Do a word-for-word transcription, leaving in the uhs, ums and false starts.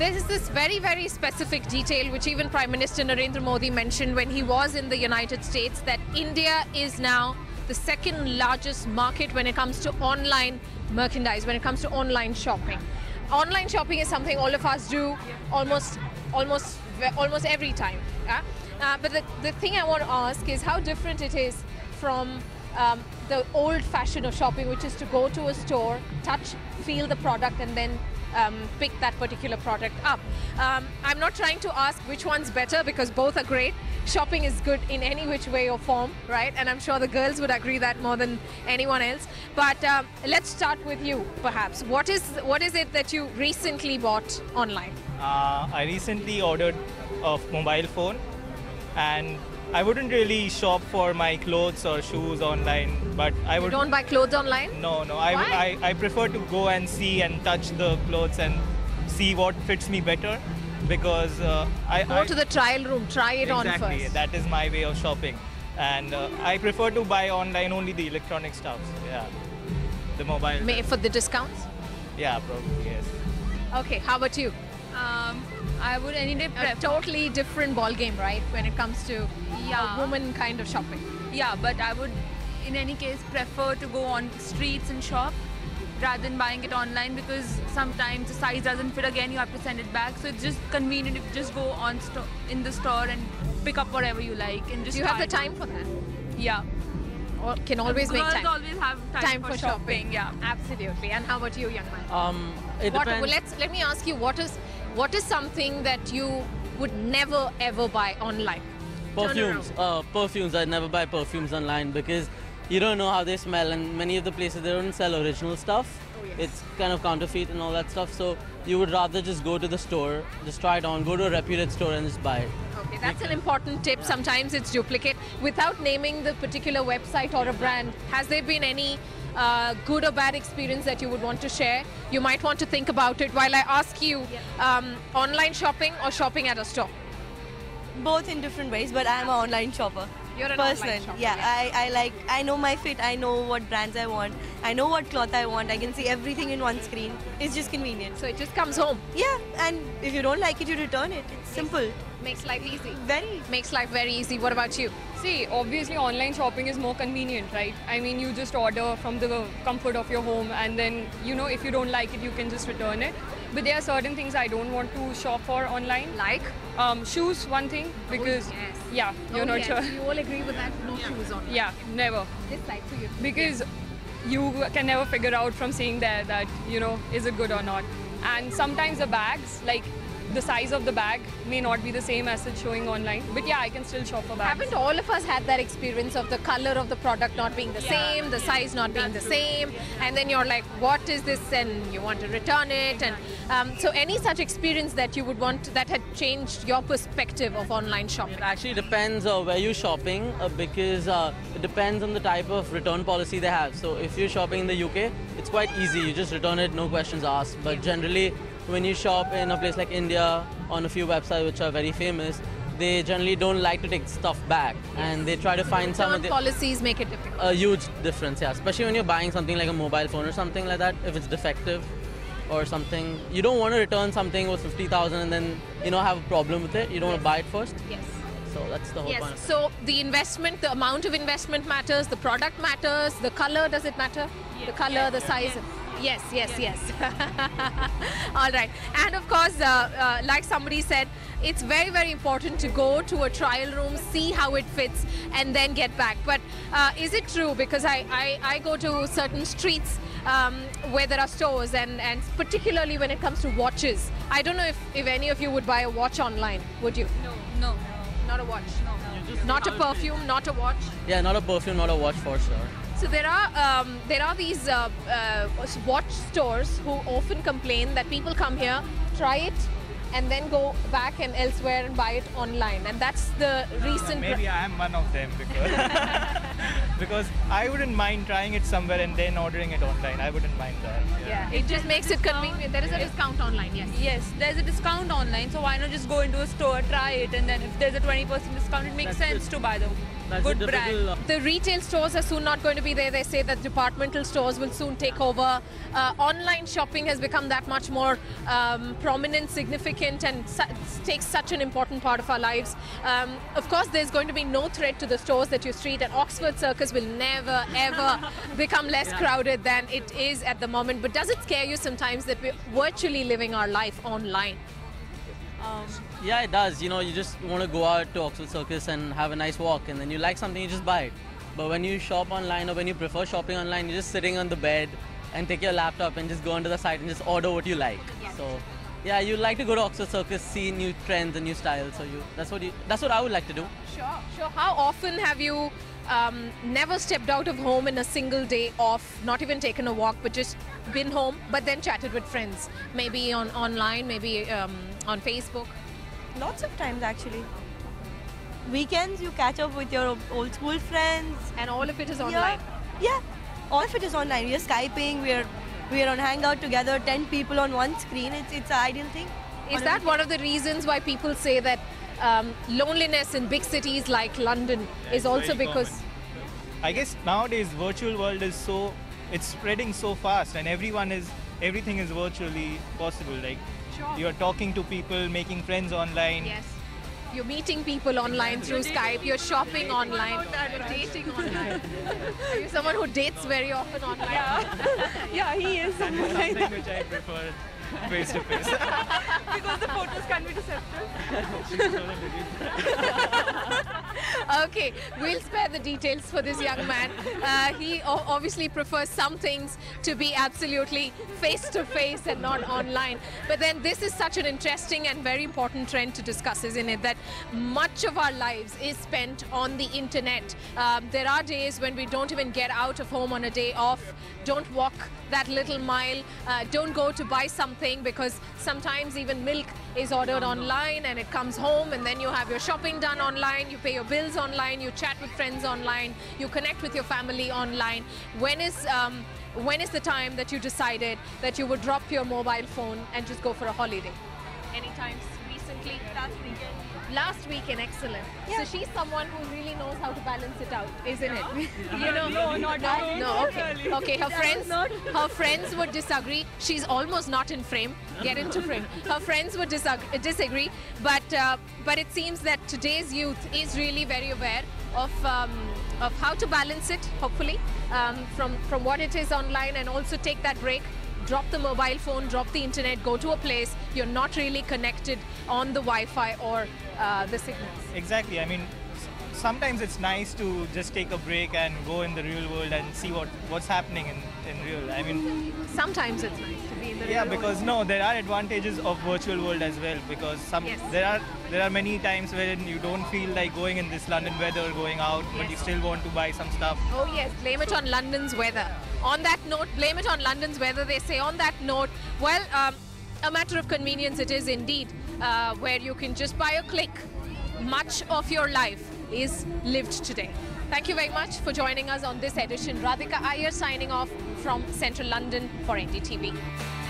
There's this very, very specific detail which even Prime Minister Narendra Modi mentioned when he was in the United States, that India is now the second largest market when it comes to online merchandise, when it comes to online shopping. Online shopping is something all of us do almost, almost, almost every time. Yeah? Uh, but the, the thing I want to ask is how different it is from um, the old fashion of shopping, which is to go to a store, touch, feel the product, and then um, pick that particular product up. Um, I'm not trying to ask which one's better, because both are great. Shopping is good in any which way or form, right? And I'm sure the girls would agree that more than anyone else. But um, let's start with you, perhaps. What is what is it that you recently bought online? Uh, I recently ordered a mobile phone, and I wouldn't really shop for my clothes or shoes online, but I would... You don't buy clothes online? No, no. I, Why? I, I prefer to go and see and touch the clothes and see what fits me better, because uh, I... Go I, to the trial room, try it exactly, on first. Exactly, that is my way of shopping. And uh, I prefer to buy online only the electronic stuff, yeah. The mobile... May, for the discounts? Yeah, probably, yes. Okay, how about you? Um, I would any day A prefer. totally different ball game, right? When it comes to Yeah. a woman kind of shopping. Yeah, but I would, in any case, prefer to go on streets and shop rather than buying it online, because sometimes the size doesn't fit again, you have to send it back. So it's just convenient if you just go on sto in the store and pick up whatever you like and just. Do you have try the it. time for that? Yeah. Or can always make Girls time? always have time, Time for, for shopping. shopping. Yeah. Absolutely. And how about you, young man? Um, it What, depends. well, let's let me ask you, what is what is something that you would never ever buy online? Turn Perfumes. around. Uh, perfumes. I never buy perfumes online because you don't know how they smell, and many of the places they don't sell original stuff. Oh, yes. It's kind of counterfeit and all that stuff. So you would rather just go to the store, just try it on, go to a reputed store and just buy it. Okay, that's an important tip. Sometimes it's duplicate. Without naming the particular website or a brand, has there been any uh, good or bad experience that you would want to share? You might want to think about it while I ask you, um, online shopping or shopping at a store? Both in different ways, but I'm an online shopper. You're an Person. online shopper, yeah, yeah. I, I like, I know my fit, I know what brands I want, I know what cloth I want, I can see everything in one screen. It's just convenient. So it just comes home. Yeah, and if you don't like it, you return it. It's simple. Makes life easy. Very. Makes life very easy. What about you? See, obviously online shopping is more convenient, right? I mean, you just order from the comfort of your home, and then, you know, if you don't like it, you can just return it. But there are certain things I don't want to shop for online. Like? Um, shoes, one thing, because, Oh, yes. yeah, you're Oh, not yes. sure. You all agree with that? No shoes on. Yeah, never. This side for you. Because you can never figure out from seeing there that, you know, is it good or not. And sometimes the bags, like, the size of the bag may not be the same as it's showing online. But yeah, I can still shop for bags. Haven't all of us had that experience of the color of the product not being the Yeah. same, the size not being the That's true. same, and then you're like, what is this? And you want to return it. And um, so any such experience that you would want that had changed your perspective of online shopping? It actually depends uh, where you're shopping uh, because uh, it depends on the type of return policy they have. So if you're shopping in the U K, it's quite easy. You just return it, no questions asked. But generally, when you shop in a place like India, on a few websites which are very famous, they generally don't like to take stuff back, and they try to find some of Return the, policies make it difficult. a huge difference, yeah. Especially when you're buying something like a mobile phone or something like that, if it's defective or something. You don't want to return something worth fifty thousand and then, you know, have a problem with it. You don't want to buy it first. Yes. So that's the whole point. Yes. So the investment, the amount of investment matters, the product matters, the color, does it matter? The color, the size. Yes, yes, yes. All right. And of course, uh, uh, like somebody said, it's very, very important to go to a trial room, see how it fits, and then get back. But uh, is it true? Because I, I, I go to certain streets um, where there are stores, and, and particularly when it comes to watches. I don't know if, if any of you would buy a watch online, would you? No, no. Not a watch. You just Not a see how it perfume, not a watch. fits. Yeah, not a perfume, not a watch for sure. So there are um, there are these uh, uh, watch stores who often complain that people come here, try it, and then go back and elsewhere and buy it online. And that's the recent. Maybe I am one of them because because I wouldn't mind trying it somewhere and then ordering it online. I wouldn't mind that. Yeah, it just makes it convenient. There is a discount online, yes. Yes, there's a discount online, so why not just go into a store, try it, and then if there's a twenty percent discount, it makes That's sense it. to buy the That's good the typical, brand. uh, The retail stores are soon not going to be there. They say that departmental stores will soon take over. Uh, online shopping has become that much more um, prominent, significant, and su- takes such an important part of our lives. Um, of course, there's going to be no threat to the stores that you street, and Oxford Circus will never, ever become less crowded than it is at the moment. But does it scare you sometimes that we're virtually living our life online? Um, Yeah, it does. You know, you just want to go out to Oxford Circus and have a nice walk, and then you like something, you just buy it. But when you shop online, or when you prefer shopping online, you're just sitting on the bed and take your laptop and just go onto the site and just order what you like. So, yeah, you like to go to Oxford Circus, see new trends and new styles. So you, that's what you, that's what I would like to do. Sure, sure. How often have you um, never stepped out of home in a single day off, not even taken a walk, but just been home, but then chatted with friends, maybe on online, maybe um, on Facebook? Lots of times actually. Weekends you catch up with your old school friends. And all of it is online. Yeah, yeah. All of it is online. We are Skyping. We are we are on Hangout together. Ten people on one screen. It's it's an ideal thing. Is that one of the reasons why people say that um, loneliness in big cities like London is it's also very because common. I guess nowadays virtual world is so, it's spreading so fast, and everyone is, everything is virtually possible. Like Sure. you're talking to people, making friends online. yes, you're meeting people online through Skype, you're shopping online, you're dating online. Are you someone who dates very often online? yeah, he is. Something which I prefer face to face. Because the photos can be deceptive. Okay, we'll spare the details for this young man. Uh, he o- obviously prefers some things to be absolutely face-to-face and not online. But then this is such an interesting and very important trend to discuss, isn't it? That much of our lives is spent on the internet. Um, there are days when we don't even get out of home on a day off, don't walk that little mile, uh, don't go to buy something, because sometimes even milk is ordered online and it comes home, and then you have your shopping done online, you pay your bills online, you chat with friends online, you connect with your family online. When is um, when is the time that you decided that you would drop your mobile phone and just go for a holiday? Anytime recently? Last weekend. Last weekend, excellent. Yeah. So she's someone who really knows how to balance it out, isn't it? You know, No, not no, really. no. Okay, okay. Her friends, her friends would disagree. She's almost not in frame. Get into frame. Her friends would disagree, disagree. But uh, but it seems that today's youth is really very aware of um, of how to balance it. Hopefully, um, from from what it is online, and also take that break. Drop the mobile phone, drop the internet, go to a place you're not really connected on the Wi-Fi or uh, the signals. Exactly. I mean, s- sometimes it's nice to just take a break and go in the real world and see what, what's happening in, in real. I mean, Sometimes it's nice to be in the yeah, real world. because no, there are advantages of virtual world as well. Because some Yes. there are there are many times wherein you don't feel like going in this London weather, going out, but you Yes. still want to buy some stuff. Oh yes, blame it on London's weather. On that note, blame it on London's weather, they say. On that note, well, um, a matter of convenience it is indeed, uh, where you can just by a click, much of your life is lived today. Thank you very much for joining us on this edition. Radhika Iyer signing off from Central London for N D T V.